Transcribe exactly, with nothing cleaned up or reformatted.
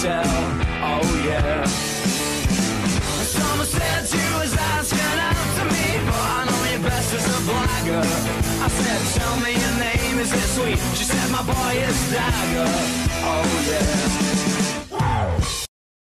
tell. Oh yeah. Someone said you was asking out to me, but I know you best as a blagger. I said, tell me your name, is it sweet? She said, my boy is Dagger. Oh yeah.